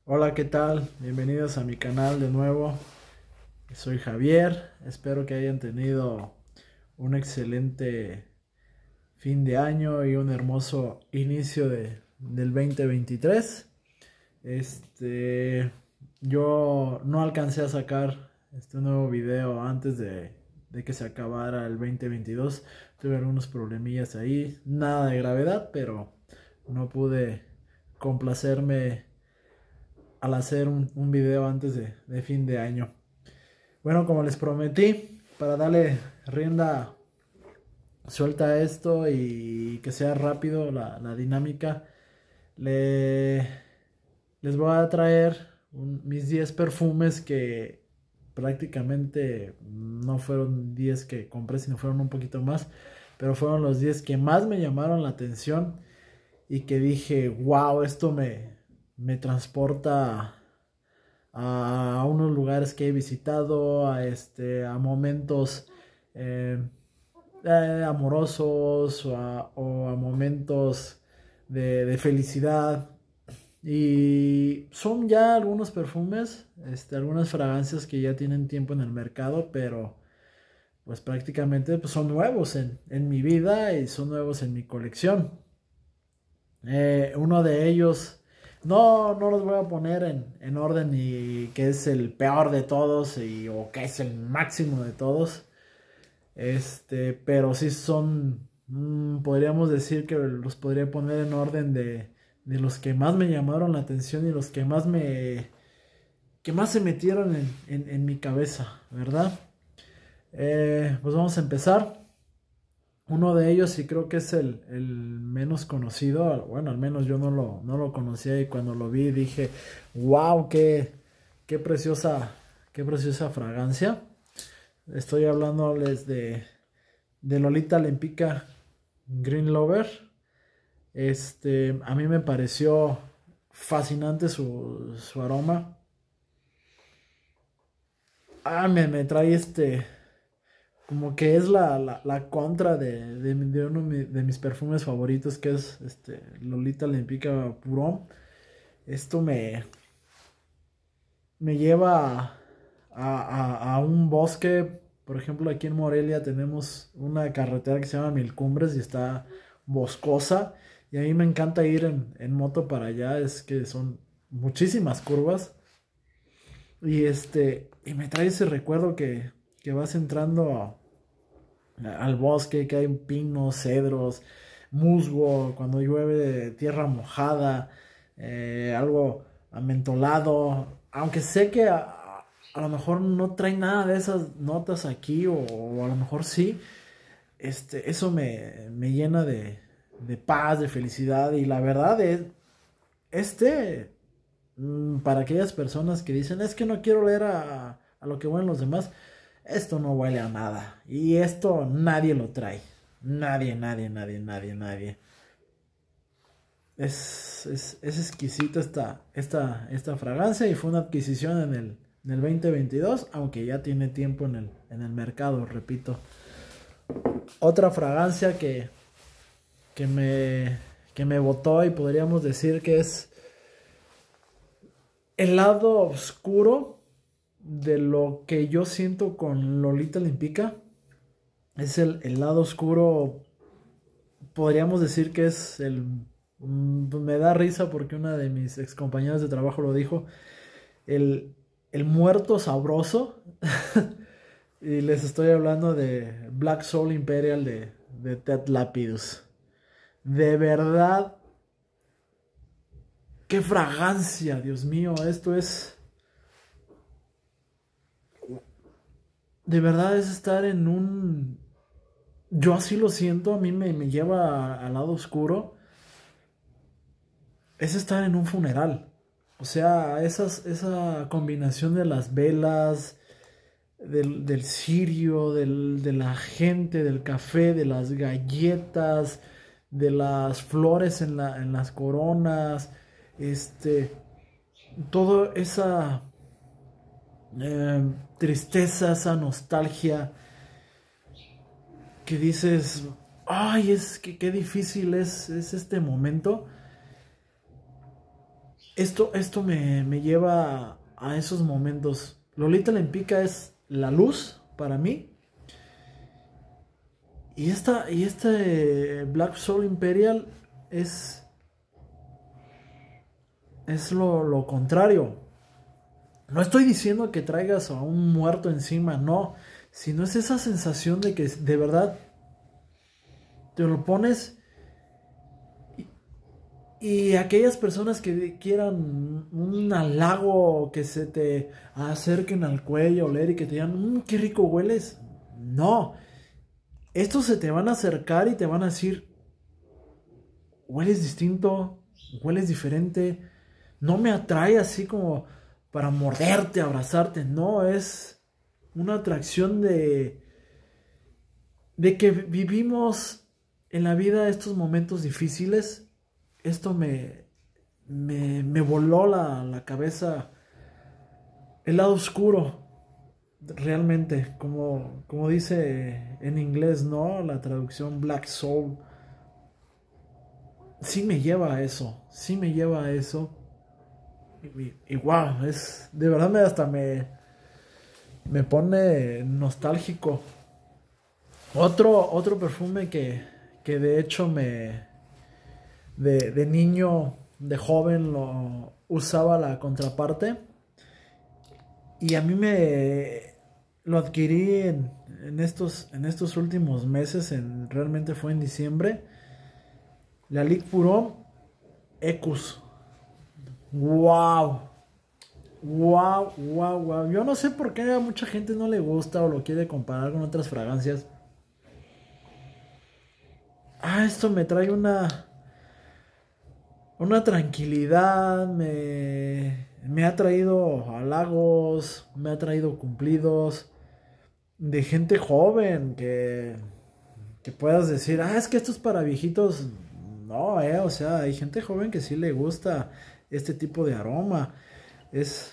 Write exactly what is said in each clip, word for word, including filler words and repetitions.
Hola, ¿qué tal? Bienvenidos a mi canal de nuevo. Soy Javier. Espero que hayan tenido un excelente fin de año y un hermoso inicio de, del dos mil veintitrés. Este, yo no alcancé a sacar este nuevo video antes de, de que se acabara el dos mil veintidós. Tuve algunos problemillas ahí, nada de gravedad, pero no pude complacerme al hacer un, un video antes de, de fin de año. Bueno, como les prometí, para darle rienda suelta a esto y que sea rápido la, la dinámica, le, les voy a traer un, mis diez perfumes que prácticamente no fueron diez que compré, sino fueron un poquito más, pero fueron los diez que más me llamaron la atención y que dije, wow, esto me, me transporta a unos lugares que he visitado, a, este, a momentos eh, eh, amorosos o a, o a momentos de, de felicidad. Y son ya algunos perfumes, este, algunas fragancias que ya tienen tiempo en el mercado, pero pues prácticamente pues, son nuevos en, en mi vida y son nuevos en mi colección. Eh, uno de ellos, no, no los voy a poner en, en orden y que es el peor de todos y, o que es el máximo de todos. Este, pero sí son, mm, podríamos decir que los podría poner en orden de, de los que más me llamaron la atención y los que más me, que más se metieron en, en, en mi cabeza, ¿verdad? Eh, pues vamos a empezar. Uno de ellos, y creo que es el, el menos conocido, bueno, al menos yo no lo, no lo conocía y cuando lo vi dije, wow, qué, qué preciosa, qué preciosa fragancia. Estoy hablándoles de, de Lolita Lempicka Green Lover. Este, a mí me pareció fascinante su, su aroma. Ah, me, me trae este... Como que es la, la, la contra de, de, de uno de mis perfumes favoritos, que es este Lolita Lempicka Purón. Esto me, me lleva a, a, a un bosque. Por ejemplo, aquí en Morelia tenemos una carretera que se llama Mil Cumbres y está boscosa. Y a mí me encanta ir en, en moto para allá. Es que son muchísimas curvas. Y este y me trae ese recuerdo que, que vas entrando a al bosque, que hay pinos, cedros, musgo, cuando llueve, tierra mojada, eh, algo amentolado, aunque sé que a, a lo mejor no trae nada de esas notas aquí, o, o a lo mejor sí, este, eso me, me llena de, de paz, de felicidad, y la verdad es, este, mm, para aquellas personas que dicen, es que no quiero leer a, a lo que huelen los demás, esto no huele a nada. Y esto nadie lo trae. Nadie, nadie, nadie, nadie, nadie. Es, es, es exquisita esta, esta, esta fragancia y fue una adquisición en el, en el dos mil veintidós, aunque ya tiene tiempo en el, en el mercado, repito. Otra fragancia que, que, me, que me botó y podríamos decir que es el lado oscuro de lo que yo siento con Lolita Lempicka. Es el, el lado oscuro, podríamos decir que es el... Me da risa porque una de mis ex compañeras de trabajo lo dijo, el, el muerto sabroso. Y les estoy hablando de Black Soul Imperial de, de Ted Lapidus. De verdad, qué fragancia, Dios mío, esto es... De verdad es estar en un... Yo así lo siento, a mí me, me lleva al lado oscuro. Es estar en un funeral. O sea, esas, esa combinación de las velas, del, del cirio, del, de la gente, del café, de las galletas, de las flores en, la, en las coronas, este, toda esa eh, tristeza, esa nostalgia que dices, ay, es que qué difícil es, es este momento. esto, esto me, me lleva a, a esos momentos. Lolita Lempicka es la luz para mí. Y esta, y este Black Soul Imperial es, es lo, lo contrario. No estoy diciendo que traigas a un muerto encima, no. Sino es esa sensación de que de verdad te lo pones. Y aquellas personas que quieran un halago, que se te acerquen al cuello, oler y que te digan, mmm, qué rico hueles. No, estos se te van a acercar y te van a decir, hueles distinto, hueles diferente. No me atrae así como para morderte, abrazarte. No, es una atracción de, de que vivimos en la vida estos momentos difíciles. Esto me, me, me voló la, la cabeza, el lado oscuro, realmente, como, como dice en inglés, ¿no? La traducción Black Soul. Sí me lleva a eso, sí me lleva a eso. Y, y wow, es, de verdad me hasta me, me pone nostálgico. Otro, otro perfume que, que de hecho me... De, de niño, de joven, lo usaba la contraparte. Y a mí me lo adquirí en, en, estos, en estos últimos meses. En, realmente fue en diciembre. La Ligue Puro Ecus. ¡Wow! ¡Wow! ¡Wow! ¡Wow! Yo no sé por qué a mucha gente no le gusta o lo quiere comparar con otras fragancias. Ah, esto me trae una... Una tranquilidad, me, me ha traído halagos, me ha traído cumplidos de gente joven que, que puedas decir, ah, es que esto es para viejitos. No, eh, o sea, hay gente joven que sí le gusta este tipo de aroma. Es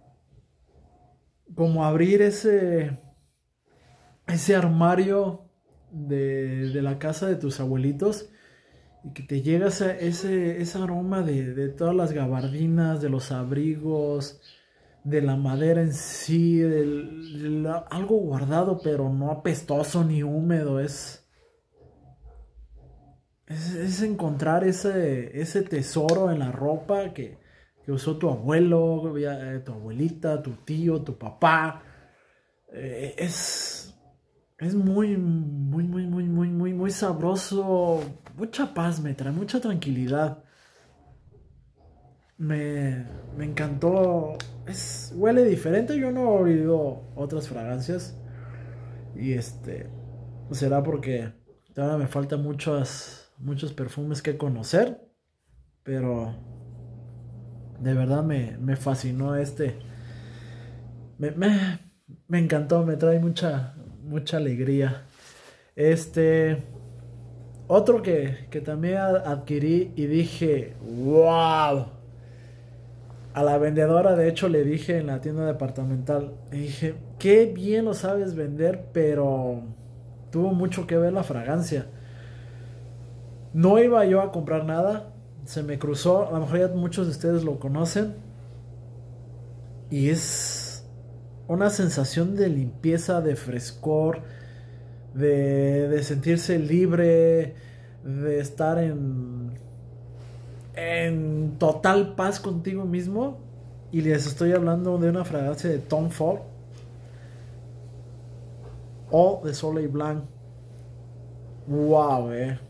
como abrir ese, ese armario de, de la casa de tus abuelitos. Y que te llega ese, ese, ese aroma de, de todas las gabardinas, de los abrigos, de la madera en sí, del, de la, algo guardado pero no apestoso ni húmedo. Es, es, es encontrar ese, ese tesoro en la ropa que, que usó tu abuelo, tu abuelita, tu tío, tu papá. Eh, es... Es muy, muy, muy, muy, muy, muy, muy sabroso. Mucha paz me trae, mucha tranquilidad. Me, me encantó. Es, huele diferente. Yo no he oído otras fragancias. Y este. Será porque todavía me faltan muchos, muchos perfumes que conocer. Pero de verdad me, me fascinó este. Me, me, me encantó. Me trae mucha, mucha alegría. Este. Otro que, que también adquirí y dije, wow. A la vendedora, de hecho, le dije en la tienda departamental, le dije, qué bien lo sabes vender, pero tuvo mucho que ver la fragancia. No iba yo a comprar nada, se me cruzó, a lo mejor ya muchos de ustedes lo conocen, y es una sensación de limpieza, de frescor, de, de sentirse libre, de estar en, en total paz contigo mismo. Y les estoy hablando de una fragancia de Tom Ford o de Soleil Blanc. Wow, eh.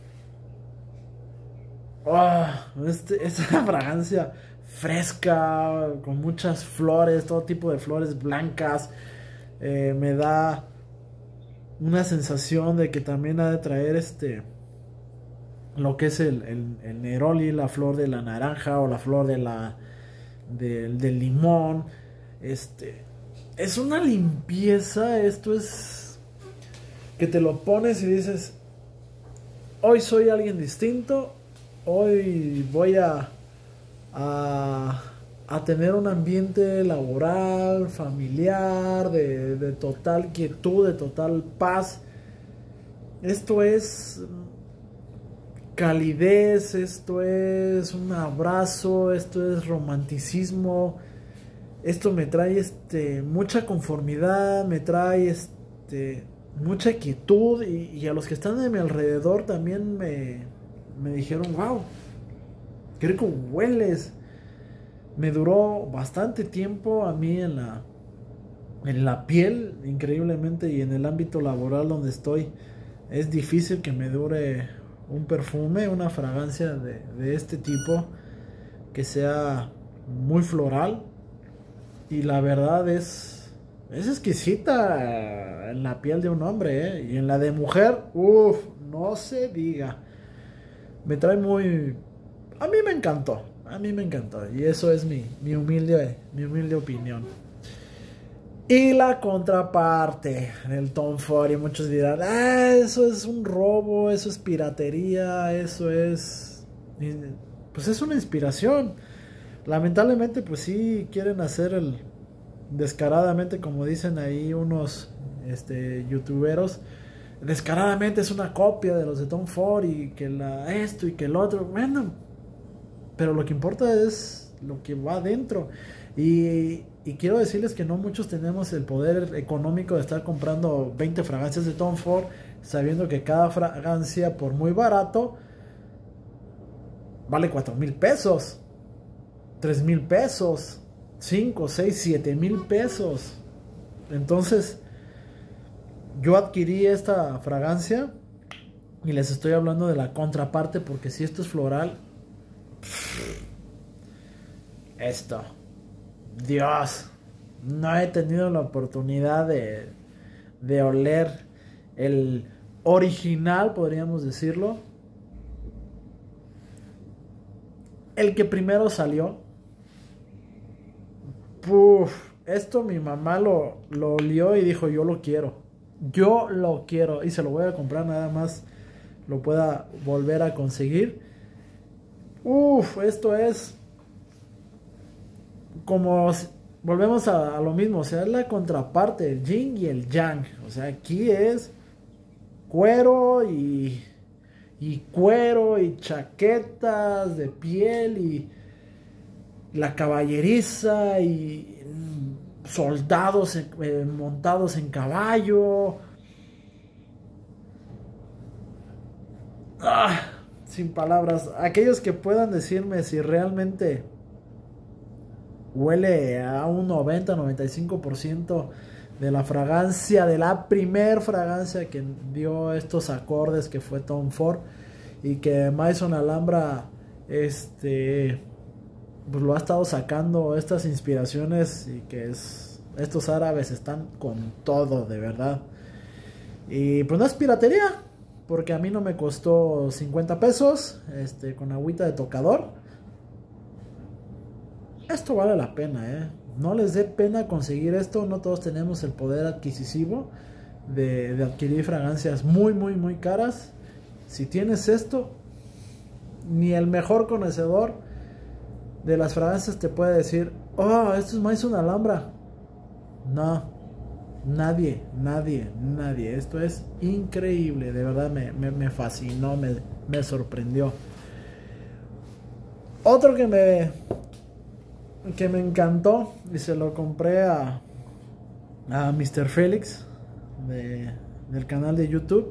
Oh, este, esta fragancia fresca, con muchas flores, todo tipo de flores blancas, eh, me da una sensación de que también ha de traer este lo que es el, el, el neroli, la flor de la naranja o la flor de la del, del limón. Este es una limpieza, esto es que te lo pones y dices, hoy soy alguien distinto, hoy voy a a, a tener un ambiente laboral, familiar, de, de total quietud, de total paz. Esto es calidez, esto es un abrazo, esto es romanticismo, esto me trae este mucha conformidad, me trae este mucha quietud y, y a los que están de mi alrededor también me, me dijeron, wow, qué rico hueles. Me duró bastante tiempo a mí en la, en la piel, increíblemente, y en el ámbito laboral donde estoy. Es difícil que me dure un perfume, una fragancia de, de este tipo, que sea muy floral. Y la verdad es, es exquisita en la piel de un hombre, ¿eh? Y en la de mujer, uff, no se diga. Me trae muy... A mí me encantó, a mí me encantó. Y eso es mi, mi, humilde, mi humilde opinión. Y la contraparte del Tom Ford, y muchos dirán, ah, eso es un robo, eso es piratería, eso es... Pues es una inspiración. Lamentablemente, pues sí quieren hacer el... descaradamente, como dicen ahí unos este, youtuberos, descaradamente es una copia de los de Tom Ford y que la esto y que el otro. Bueno, pero lo que importa es lo que va adentro. Y, y quiero decirles que no muchos tenemos el poder económico de estar comprando veinte fragancias de Tom Ford, sabiendo que cada fragancia, por muy barato, vale cuatro mil pesos, tres mil pesos, cinco, seis, siete mil pesos. Entonces, yo adquirí esta fragancia y les estoy hablando de la contraparte, porque si esto es floral, esto, Dios, no he tenido la oportunidad de, de oler el original, podríamos decirlo, el que primero salió. Uf, esto mi mamá lo, lo olió y dijo, yo lo quiero, yo lo quiero, y se lo voy a comprar, nada más lo pueda volver a conseguir. Uf, esto es como, volvemos a, a lo mismo, o sea, es la contraparte, el yin y el yang. O sea, aquí es cuero y, y cuero y chaquetas de piel y la caballeriza y soldados eh, montados en caballo. Ah, sin palabras. Aquellos que puedan decirme si realmente huele a un noventa, noventa y cinco por ciento de la fragancia, de la primer fragancia que dio estos acordes, que fue Tom Ford, y que Maison Alhambra este pues lo ha estado sacando estas inspiraciones, y que es, estos árabes están con todo, de verdad. Y pues no es piratería, porque a mí no me costó cincuenta pesos, este, con agüita de tocador. Esto vale la pena, ¿eh? No les dé pena conseguir esto. No todos tenemos el poder adquisitivo de, de adquirir fragancias muy, muy, muy caras. Si tienes esto, ni el mejor conocedor de las fragancias te puede decir, oh, esto es Maison Alhambra. No, nadie, nadie, nadie. Esto es increíble, de verdad me, me, me fascinó, me, me sorprendió. Otro que me, que me encantó, y se lo compré a, a mister Félix de, del canal de YouTube.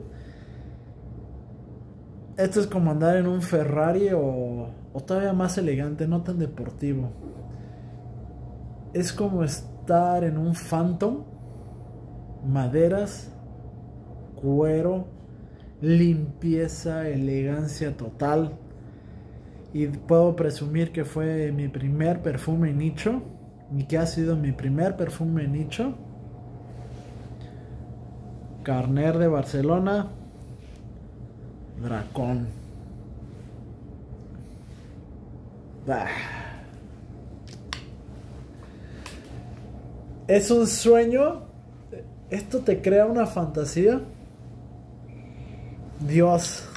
Esto es como andar en un Ferrari o, o todavía más elegante, no tan deportivo. Es como estar en un Phantom, maderas, cuero, limpieza, elegancia total. Y puedo presumir que fue mi primer perfume nicho, y que ha sido mi primer perfume nicho. Carner de Barcelona, Dracón. Ah. Es un sueño. Esto te crea una fantasía. Dios.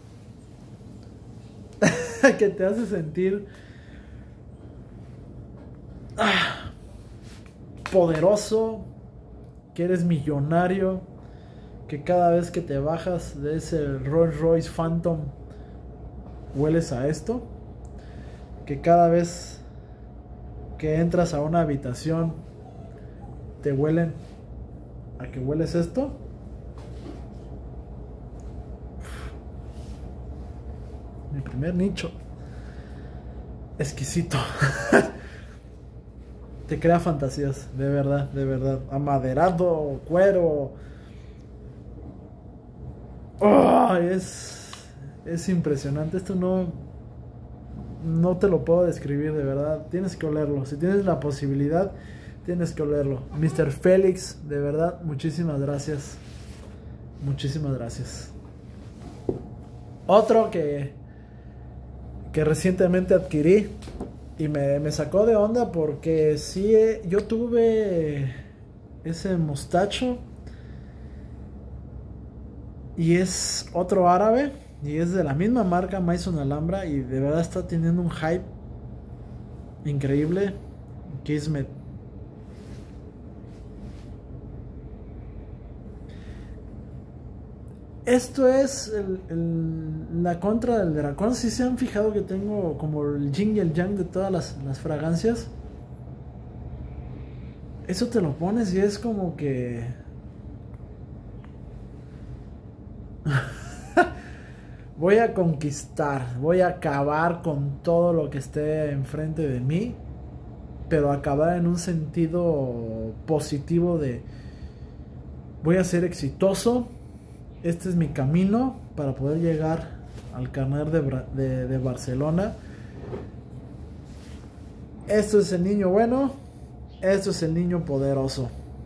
Que te hace sentir ah, poderoso, que eres millonario, que cada vez que te bajas de ese Rolls Royce Phantom hueles a esto, que cada vez que entras a una habitación te huelen a que hueles esto. Mi primer nicho. Exquisito. Te crea fantasías, de verdad, de verdad. Amaderado, cuero. Oh, es, es impresionante. Esto no, no te lo puedo describir, de verdad. Tienes que olerlo. Si tienes la posibilidad, tienes que olerlo. mister Félix, de verdad, muchísimas gracias. Muchísimas gracias. Otro que, que recientemente adquirí y me, me sacó de onda porque sí, yo tuve ese mostacho y es otro árabe y es de la misma marca Maison Alhambra y de verdad está teniendo un hype increíble. Kismet. Esto es el, el, la contra del dragón. Si se han fijado que tengo como el yin y el yang de todas las, las fragancias. Eso te lo pones y es como que... voy a conquistar, voy a acabar con todo lo que esté enfrente de mí. Pero acabar en un sentido positivo de... voy a ser exitoso. Este es mi camino para poder llegar al Carnet de, de, de Barcelona. Esto es el niño bueno. Esto es el niño poderoso.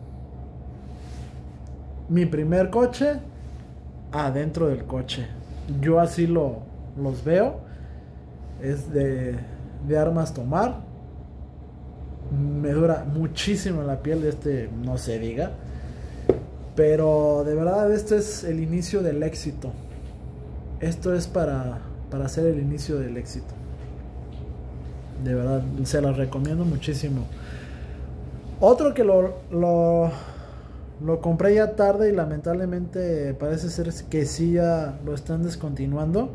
Mi primer coche adentro del coche. Yo así lo, los veo. Es de, de armas tomar. Me dura muchísimo la piel de este, no se diga. Pero de verdad este es el inicio del éxito. Esto es para, para hacer el inicio del éxito. De verdad, se los recomiendo muchísimo. Otro que lo, lo, lo compré ya tarde y lamentablemente parece ser que sí ya lo están descontinuando.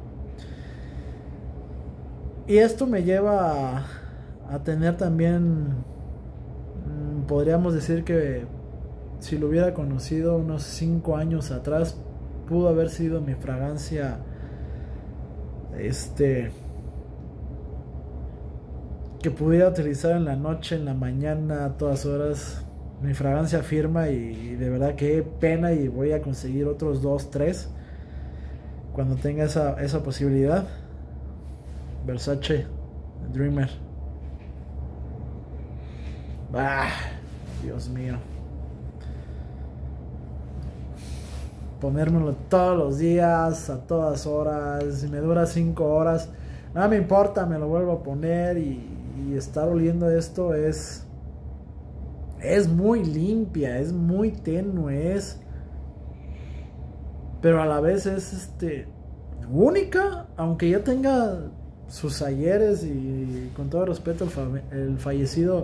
Y esto me lleva a, a tener también, podríamos decir que si lo hubiera conocido unos cinco años atrás, pudo haber sido mi fragancia este que pudiera utilizar en la noche, en la mañana, a todas horas. Mi fragancia firma y de verdad qué pena, y voy a conseguir otros dos, tres cuando tenga esa, esa posibilidad. Versace Dreamer. Ah, Dios mío. Ponérmelo todos los días, a todas horas. Si me dura cinco horas, nada me importa, me lo vuelvo a poner. Y, y estar oliendo esto es es muy limpia, es muy tenue, es, pero a la vez es este única, aunque ya tenga sus ayeres. Y con todo respeto, el, fa el fallecido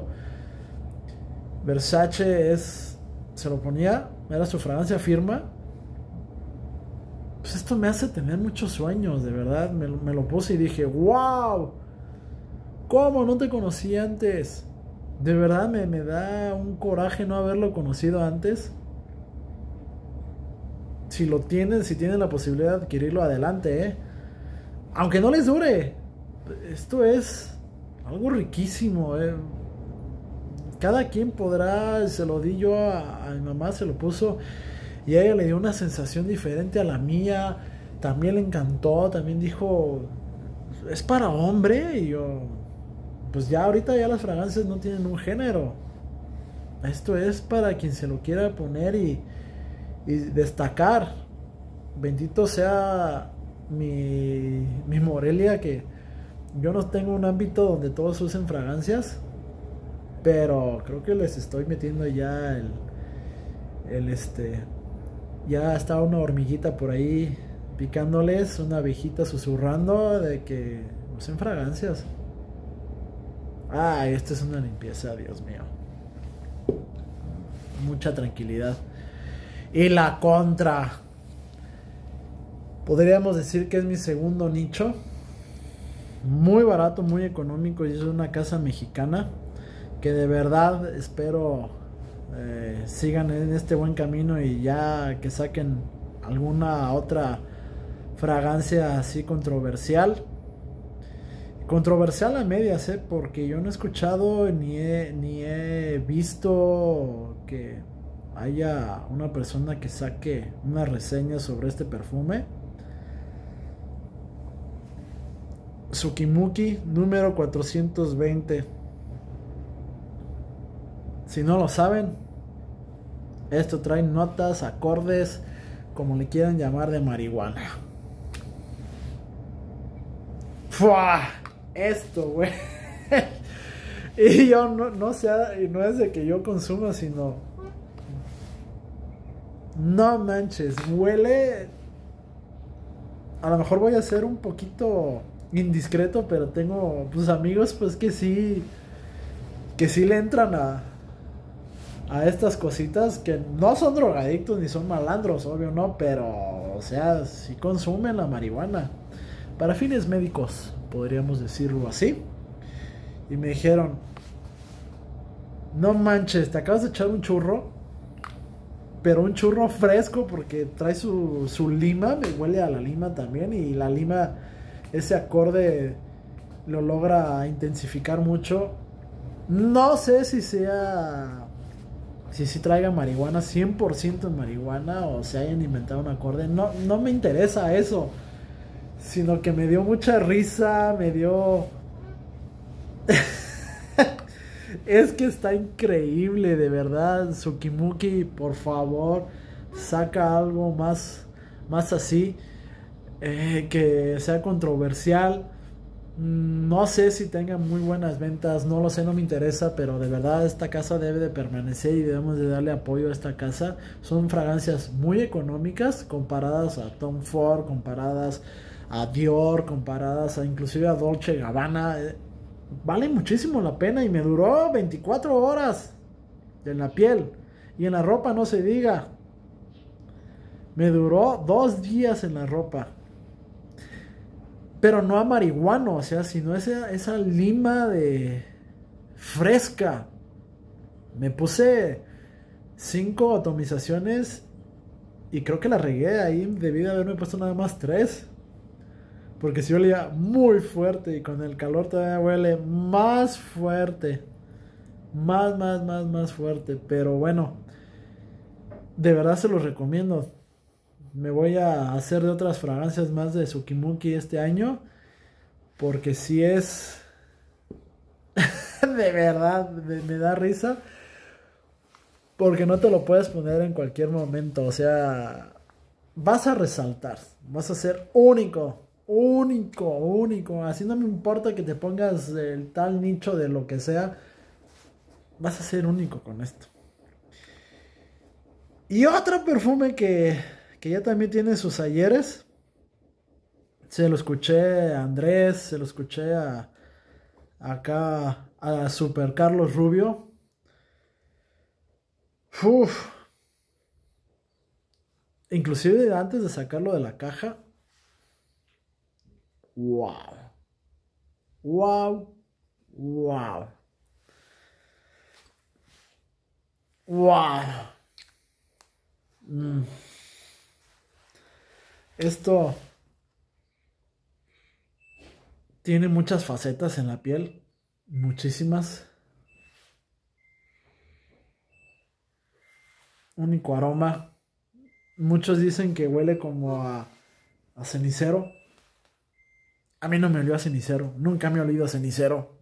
Versace es, se lo ponía, era su fragancia firma. Pues esto me hace tener muchos sueños, de verdad. Me, me lo puse y dije, wow, ¿cómo no te conocí antes? De verdad me, me da un coraje no haberlo conocido antes. Si lo tienen, si tienen la posibilidad de adquirirlo, adelante, ¿eh? Aunque no les dure. Esto es algo riquísimo, ¿eh? Cada quien podrá, se lo di yo a, a mi mamá, se lo puso y a ella le dio una sensación diferente a la mía. También le encantó, también dijo, es para hombre. Y yo, pues ya ahorita ya las fragancias no tienen un género. Esto es para quien se lo quiera poner y, y destacar. Bendito sea mi, mi Morelia, que yo no tengo un ámbito donde todos usen fragancias, pero creo que les estoy metiendo ya el, el este, ya está una hormiguita por ahí picándoles, una abejita susurrando de que usen fragancias. Ay, esto es una limpieza, Dios mío. Mucha tranquilidad. Y la contra, podríamos decir que es mi segundo nicho. muy barato, muy económico, y es una casa mexicana que de verdad espero eh, sigan en este buen camino y ya que saquen alguna otra fragancia así controversial. Controversial a medias, ¿eh? Porque yo no he escuchado ni he, ni he visto que haya una persona que saque una reseña sobre este perfume. Tsukimuki número cuatrocientos veinte. Si no lo saben, esto trae notas, acordes, como le quieran llamar, de marihuana. ¡Fua! Esto, güey. Y yo no, no sé, y no es de que yo consuma, sino... No manches, huele... A lo mejor voy a ser un poquito indiscreto, pero tengo pues amigos pues que sí... Que sí le entran a... A estas cositas que no son drogadictos ni son malandros, obvio no, pero... O sea, sí consumen la marihuana. Para fines médicos, podríamos decirlo así. Y me dijeron, no manches, te acabas de echar un churro, pero un churro fresco porque trae su, su lima, me huele a la lima también, y la lima, ese acorde lo logra intensificar mucho. No sé si sea, si si traiga marihuana, cien por ciento en marihuana, o se hayan inventado un acorde, no, no me interesa eso, sino que me dio mucha risa, me dio... Es que está increíble, de verdad. Tsukimuki, por favor, saca algo más, más así, eh, que sea controversial. No sé si tenga muy buenas ventas, no lo sé, no me interesa, pero de verdad esta casa debe de permanecer y debemos de darle apoyo a esta casa. Son fragancias muy económicas comparadas a Tom Ford, comparadas a Dior, comparadas a inclusive a Dolce Gabbana. Vale muchísimo la pena y me duró veinticuatro horas en la piel, y en la ropa no se diga. Me duró dos días en la ropa. Pero no a marihuano, o sea, sino esa, esa lima de fresca. Me puse cinco atomizaciones y creo que la regué ahí. Debí de haberme puesto nada más tres. Porque si olía muy fuerte y con el calor todavía huele más fuerte. Más, más, más, más fuerte. Pero bueno, de verdad se los recomiendo. Me voy a hacer de otras fragancias más de Tsukimuki este año. Porque si es... de verdad, me, me da risa. Porque no te lo puedes poner en cualquier momento. O sea, vas a resaltar. Vas a ser único. Único, único. Así no me importa que te pongas el tal nicho de lo que sea. Vas a ser único con esto. Y otro perfume que, que ya también tiene sus ayeres. Se lo escuché a Andrés, se lo escuché a acá a Super Carlos Rubio. Uf. Inclusive antes de sacarlo de la caja. Wow. Wow. Wow. Wow. Mm. Esto tiene muchas facetas en la piel. Muchísimas. Único aroma. Muchos dicen que huele como a, a cenicero. A mí no me olió a cenicero. Nunca me ha olido a cenicero.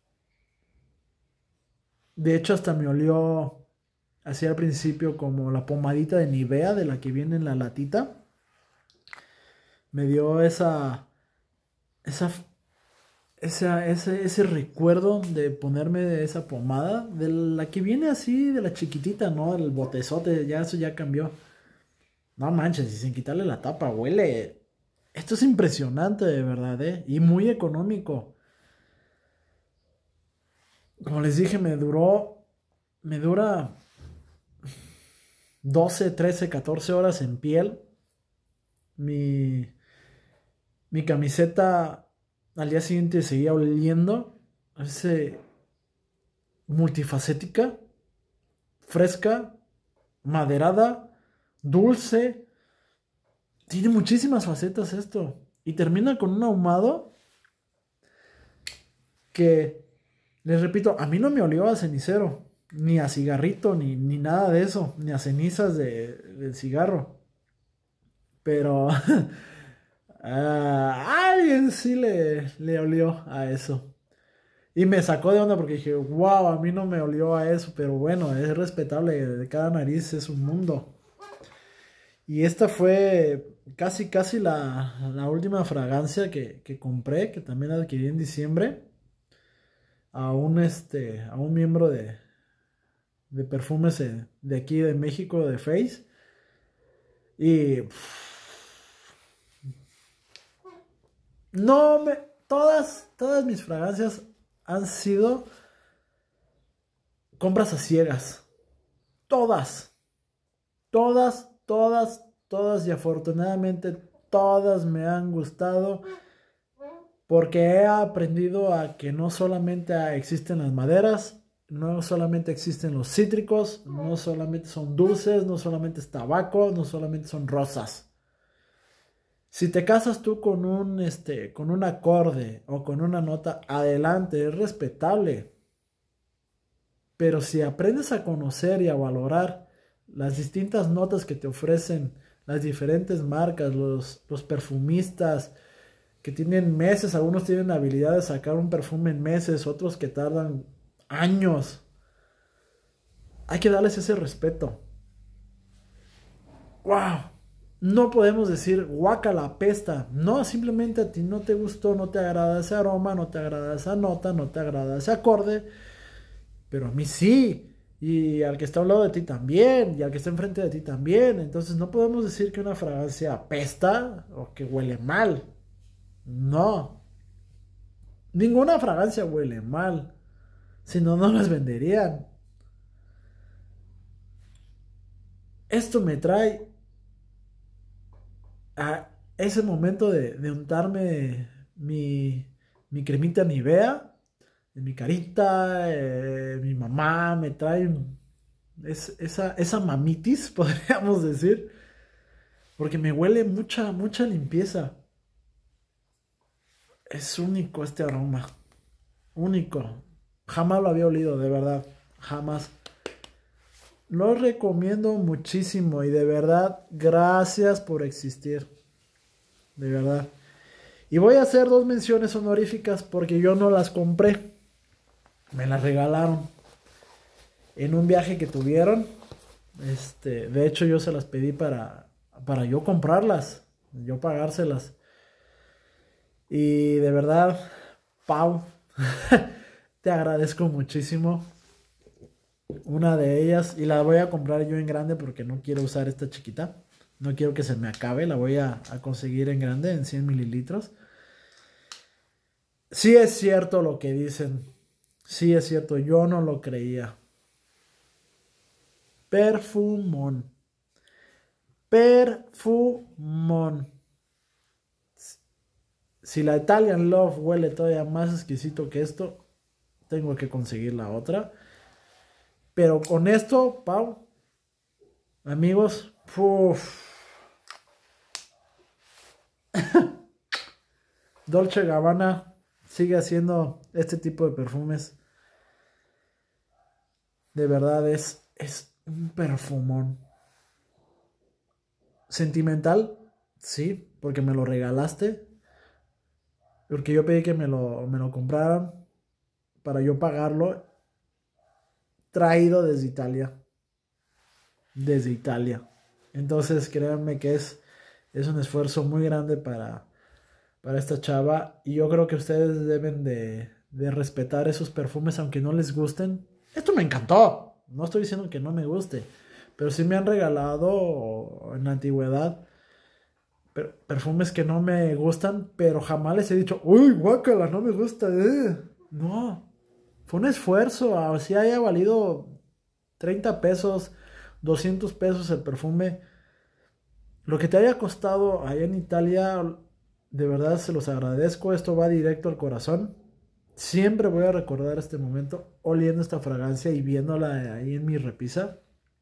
De hecho, hasta me olió así al principio como la pomadita de Nivea, de la que viene en la latita. Me dio esa... Esa... Esa, ese, ese recuerdo de ponerme esa pomada. De la que viene así, de la chiquitita, ¿no? El botezote. Ya eso ya cambió. No manches, y sin quitarle la tapa, huele. Esto es impresionante, de verdad, ¿eh? Y muy económico. Como les dije, me duró. Me dura doce, trece, catorce horas en piel. Mi. Mi camiseta al día siguiente seguía oliendo a ese multifacética, fresca, maderada, dulce. Tiene muchísimas facetas esto. Y termina con un ahumado que, les repito, a mí no me olió a cenicero, ni a cigarrito, ni, ni nada de eso, ni a cenizas de, del cigarro. Pero a alguien sí le, le olió a eso. Y me sacó de onda porque dije, wow, a mí no me olió a eso, pero bueno, es respetable, de cada nariz es un mundo. Y esta fue casi, casi la, la última fragancia que, que compré, que también adquirí en diciembre, a un, este, a un miembro de, de perfumes de aquí de México, de Face. Y no me, todas, todas mis fragancias han sido compras a ciegas. Todas. Todas, todas, todas. Y afortunadamente todas me han gustado. Porque he aprendido a que no solamente existen las maderas, no solamente existen los cítricos, no solamente son dulces, no solamente es tabaco, no solamente son rosas. Si te casas tú con un, este, con un acorde o con una nota, adelante, es respetable. Pero si aprendes a conocer y a valorar las distintas notas que te ofrecen las diferentes marcas, los, los perfumistas que tienen meses, algunos tienen la habilidad de sacar un perfume en meses, otros que tardan años, hay que darles ese respeto. ¡Wow! No podemos decir guácala, apesta. No, simplemente a ti no te gustó, no te agrada ese aroma, no te agrada esa nota, no te agrada ese acorde. Pero a mí sí. Y al que está al lado de ti también. Y al que está enfrente de ti también. Entonces no podemos decir que una fragancia apesta o que huele mal. No. Ninguna fragancia huele mal. Si no, no las venderían. Esto me trae a ese momento de, de untarme mi, mi cremita Nivea en mi carita. Eh, mi mamá me trae es, esa, esa mamitis, podríamos decir, porque me huele mucha, mucha limpieza. Es único este aroma, único. Jamás lo había olido, de verdad, jamás. Lo recomiendo muchísimo y de verdad, gracias por existir. De verdad. Y voy a hacer dos menciones honoríficas porque yo no las compré. Me las regalaron en un viaje que tuvieron. Este, de hecho, yo se las pedí para, para yo comprarlas, yo pagárselas. Y de verdad, Pau, te agradezco muchísimo. Una de ellas, y la voy a comprar yo en grande porque no quiero usar esta chiquita. No quiero que se me acabe, la voy a, a conseguir en grande, en cien mililitros. Sí es cierto lo que dicen. Sí es cierto, yo no lo creía. Perfumón. Perfumón. Si la Italian Love huele todavía más exquisito que esto, tengo que conseguir la otra. Pero con esto, Pau, amigos, uff. Dolce Gabbana sigue haciendo este tipo de perfumes. De verdad es, es un perfumón. Sentimental, sí, porque me lo regalaste. Porque yo pedí que me lo, me lo compraran para yo pagarlo. Traído desde Italia. Desde Italia. Entonces créanme que es, es un esfuerzo muy grande para, para esta chava. Y yo creo que ustedes deben de, de respetar esos perfumes aunque no les gusten. Esto me encantó. No estoy diciendo que no me guste. Pero sí me han regalado en la antigüedad per, perfumes que no me gustan. Pero jamás les he dicho, uy, guácala, no me gusta. Eh. No. Fue un esfuerzo, así haya valido treinta pesos, doscientos pesos el perfume. Lo que te haya costado allá en Italia, De verdad se los agradezco. Esto va directo al corazón. Siempre voy a recordar este momento oliendo esta fragancia y viéndola ahí en mi repisa.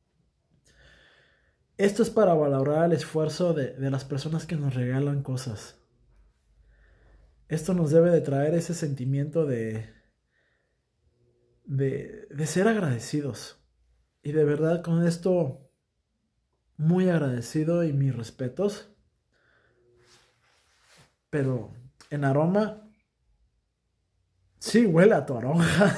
Esto es para valorar el esfuerzo de, de las personas que nos regalan cosas. Esto nos debe de traer ese sentimiento de, de, de ser agradecidos. Y de verdad con esto, muy agradecido y mis respetos. Pero en aroma, sí huele a toronja.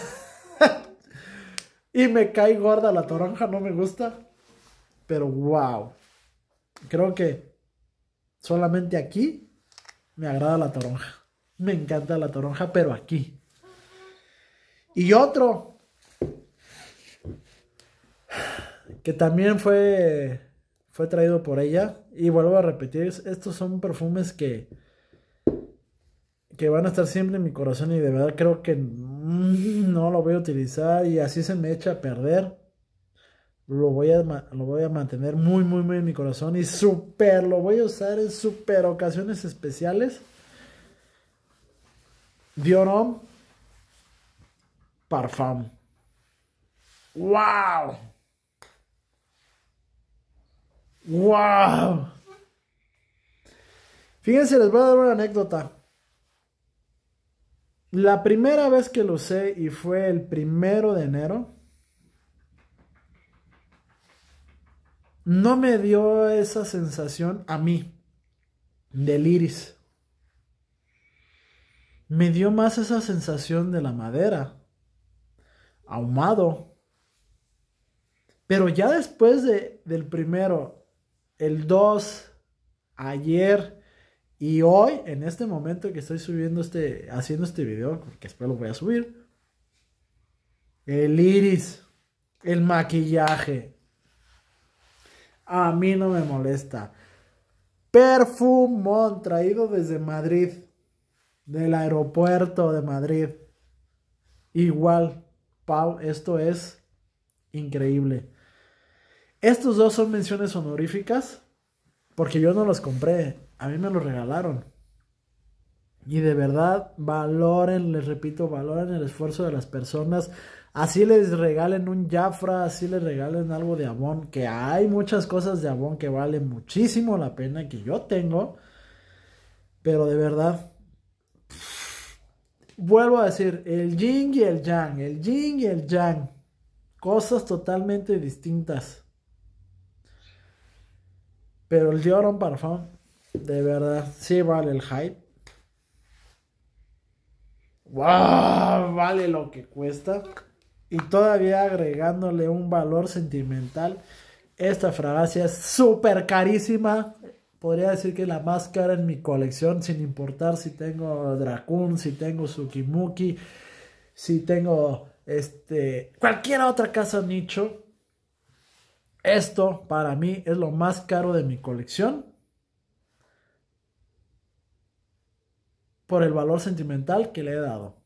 Y me cae gorda la toronja, no me gusta. Pero wow. Creo que solamente aquí me agrada la toronja. Me encanta la toronja, pero aquí. Y otro que también fue, fue traído por ella. Y vuelvo a repetir, estos son perfumes que, que van a estar siempre en mi corazón. Y de verdad creo que mm, no lo voy a utilizar. Y así se me echa a perder. Lo voy a, lo voy a mantener muy, muy, muy en mi corazón. Y súper, lo voy a usar en súper ocasiones especiales. Dior Homme Parfum. ¡Wow! ¡Wow! Fíjense, les voy a dar una anécdota. La primera vez que lo usé, y fue el primero de enero, no me dio esa sensación a mí del iris. Me dio más esa sensación de la madera, ahumado. Pero ya después de, del primero, el dos, ayer y hoy, en este momento que estoy subiendo este, haciendo este video, que espero lo voy a subir, el iris, el maquillaje, a mí no me molesta. Perfumón traído desde Madrid, del aeropuerto de Madrid. Igual, Pau, esto es increíble. Estos dos son menciones honoríficas porque yo no los compré, a mí me los regalaron. Y de verdad, valoren, les repito, valoren el esfuerzo de las personas. Así les regalen un Jafra, así les regalen algo de Avon, que hay muchas cosas de Avon que valen muchísimo la pena, que yo tengo. Pero de verdad, vuelvo a decir, el yin y el yang, el yin y el yang, cosas totalmente distintas. Pero el Dior Homme Parfum, de verdad, sí vale el hype. ¡Wow! Vale lo que cuesta. Y todavía agregándole un valor sentimental. Esta fragancia es súper carísima. Podría decir que es la más cara en mi colección, sin importar si tengo Dracun, si tengo Sukimuki, si tengo este cualquier otra casa nicho. Esto para mí es lo más caro de mi colección por el valor sentimental que le he dado.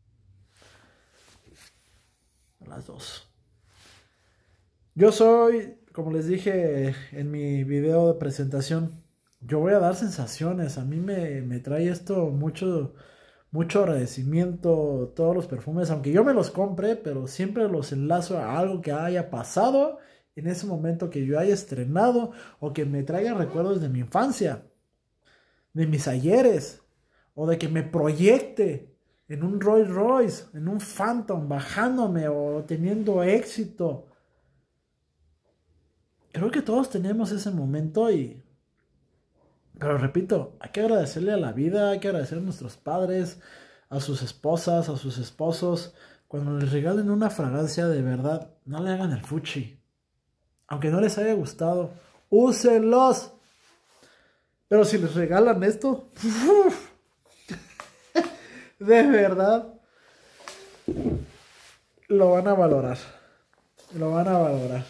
Las dos. Yo soy, como les dije en mi video de presentación, yo voy a dar sensaciones. A mí me, me trae esto mucho, mucho agradecimiento, todos los perfumes, aunque yo me los compre, pero siempre los enlazo a algo que haya pasado en ese momento, que yo haya estrenado, o que me traigan recuerdos de mi infancia, de mis ayeres, o de que me proyecte en un Rolls Royce, en un Phantom, bajándome o teniendo éxito. Creo que todos tenemos ese momento y... Pero repito, hay que agradecerle a la vida, hay que agradecer a nuestros padres, a sus esposas, a sus esposos. Cuando les regalen una fragancia, de verdad, no le hagan el fuchi. Aunque no les haya gustado, úsenlos. Pero si les regalan esto, ¡uf! De verdad, lo van a valorar. Lo van a valorar.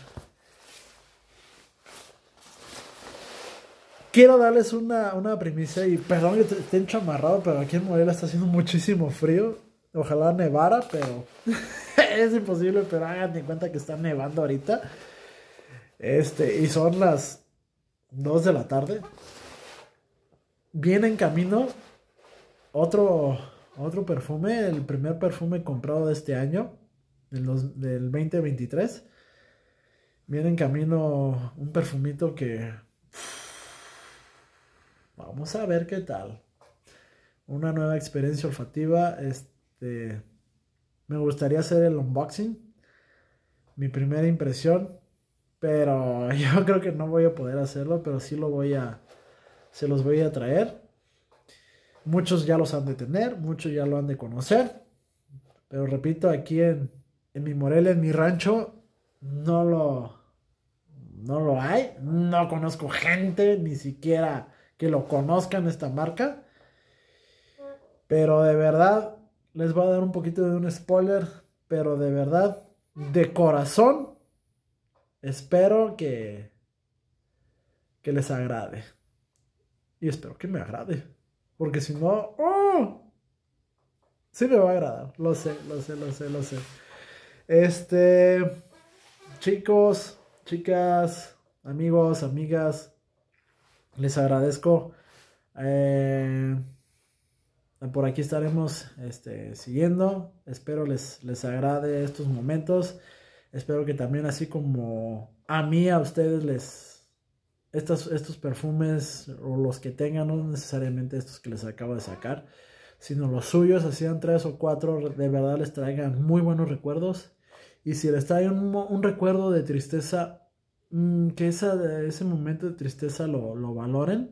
Quiero darles una, una primicia y perdón que esté enchamarrado, pero aquí en Morelia está haciendo muchísimo frío. Ojalá nevara, pero es imposible, pero hagan en cuenta que está nevando ahorita. Este, y son las dos de la tarde. viene en camino otro, otro perfume, el primer perfume comprado de este año, del, dos- del veinte veintitrés. Viene en camino un perfumito que vamos a ver qué tal. Una nueva experiencia olfativa. Este, me gustaría hacer el unboxing, mi primera impresión, pero yo creo que no voy a poder hacerlo, pero sí lo voy a, se los voy a traer. Muchos ya los han de tener, muchos ya lo han de conocer, pero repito, aquí en, en mi Morelia, en mi rancho, no lo, no lo hay. No conozco gente, ni siquiera que lo conozcan esta marca. Pero de verdad, les voy a dar un poquito de un spoiler, pero de verdad, de corazón, espero que, que les agrade. Y espero que me agrade. Porque si no, ¡oh! Sí me va a agradar. Lo sé, lo sé, lo sé, lo sé. Este, chicos, chicas, amigos, amigas, les agradezco. Eh, por aquí estaremos este, siguiendo. Espero les, les agrade estos momentos. Espero que también, así como a mí, a ustedes les... Estos, estos perfumes o los que tengan, no necesariamente estos que les acabo de sacar, sino los suyos, hacían tres o cuatro, de verdad les traigan muy buenos recuerdos. Y si les trae un, un recuerdo de tristeza, mmm, que esa, ese momento de tristeza lo, lo valoren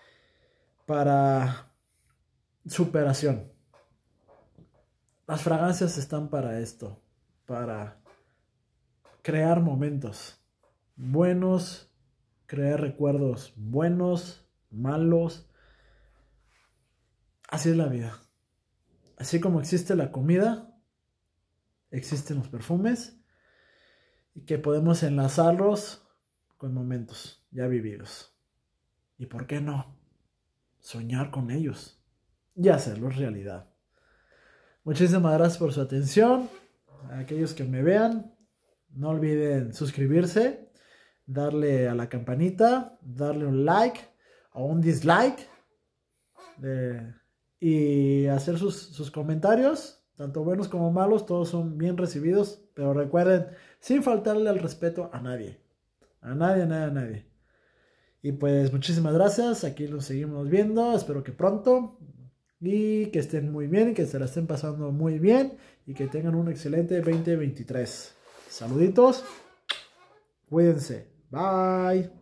para superación. Las fragancias están para esto, para crear momentos buenos, crear recuerdos buenos, malos. Así es la vida. Así como existe la comida, existen los perfumes y que podemos enlazarlos con momentos ya vividos. ¿Y por qué no? Soñar con ellos y hacerlos realidad. Muchísimas gracias por su atención. A aquellos que me vean, no olviden suscribirse, darle a la campanita, darle un like o un dislike eh, y hacer sus, sus comentarios, tanto buenos como malos, todos son bien recibidos, pero recuerden, sin faltarle al respeto a nadie, a nadie, a nadie, a nadie. Y pues muchísimas gracias, aquí nos seguimos viendo, espero que pronto y que estén muy bien y que se la estén pasando muy bien y que tengan un excelente veinte veintitrés. Saluditos, cuídense, bye.